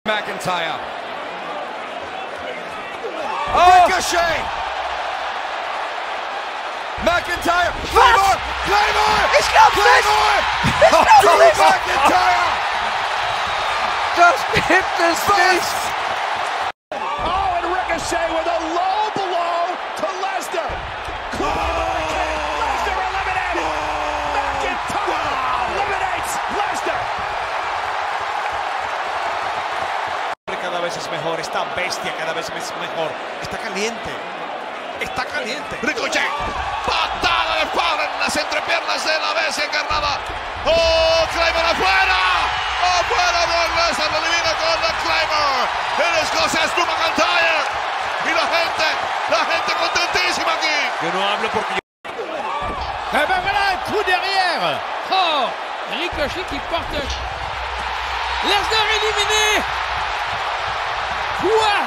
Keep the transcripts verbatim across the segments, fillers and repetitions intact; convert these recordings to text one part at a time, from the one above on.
McIntyre. Oh. Ricochet. McIntyre. Claymore. Claymore. Ich glaub's Claymore. nicht. Ich glaub's Drew nicht. McIntyre. Das gibt es nicht. Oh, and Ricochet with a low blow to Lesnar. Claymore kick. Lesnar eliminated. McIntyre eliminates Lesnar. Cada vez es mejor, esta bestia cada vez es mejor. Está caliente, está caliente. Ricochet, patada de espalda en las entrepiernas de la bestia encarnada. ¡Oh, Claymore afuera! ¡Afuera! Brock Lesnar lo elimina con la Claymore. El escocés Drew McIntyre. Y la gente, la gente contentísima aquí. Yo no hablo porque yo... Eh ben voilà, un coup derrière. Oh, Ricochet qui porte Lesnar éliminé. Quoi?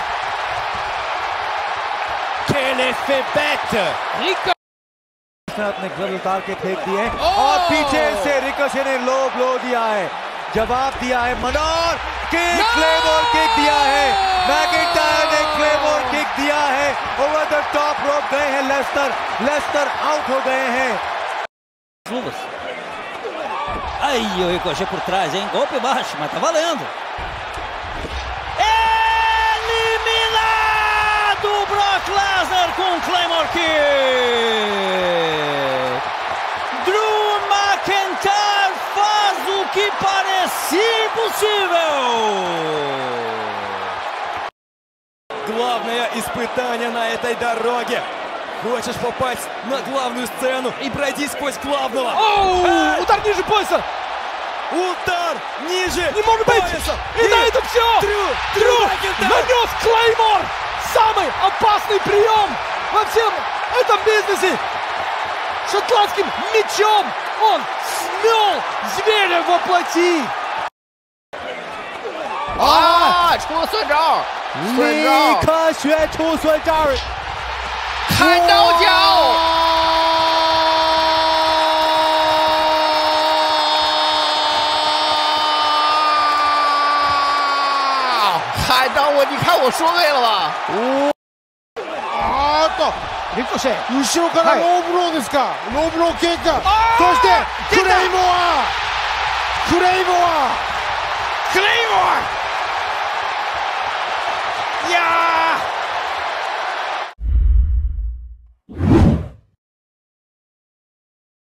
Quel effet bête! Ricochet अपने glove उतार के फेंक दिए और पीछे से रिकोशे ने लो ब्लो दिया है, जवाब दिया है मनोर के क्लेमोर किक दिया है, मैकिंटायर ने क्लेमोर किक दिया है, ओवर द टॉप रोप गए हैं लेस्टर, लेस्टर आउट हो गए हैं. Luvas. Aí o Ricochet por trás, hein? Golpe baixo, mas tá valendo. Eliminado Brock Lesnar com Claymore Kick. Drew McIntyre faz o que parecia impossível. Главное испытание на этой дороге. Хочешь попасть на главную сцену и пройти сквозь главного? Оу! Удар ниже пояса! Удар ниже Не может быть! пояса! И на этом все! Дрю, Дрю Макинтайр! нанес Клеймор! Самый опасный прием во всем этом бизнесе! Шотландским мечом он смел зверя во плоти! 啊，出损招，损立招， 刻学出损招！ 砍刀脚。砍刀我，你看我说对了吧？ あーっと、リコシェ、後ろからローブローですか。ローブローキック。そしてクレイモア、クレイモア、クレイモア。いやー。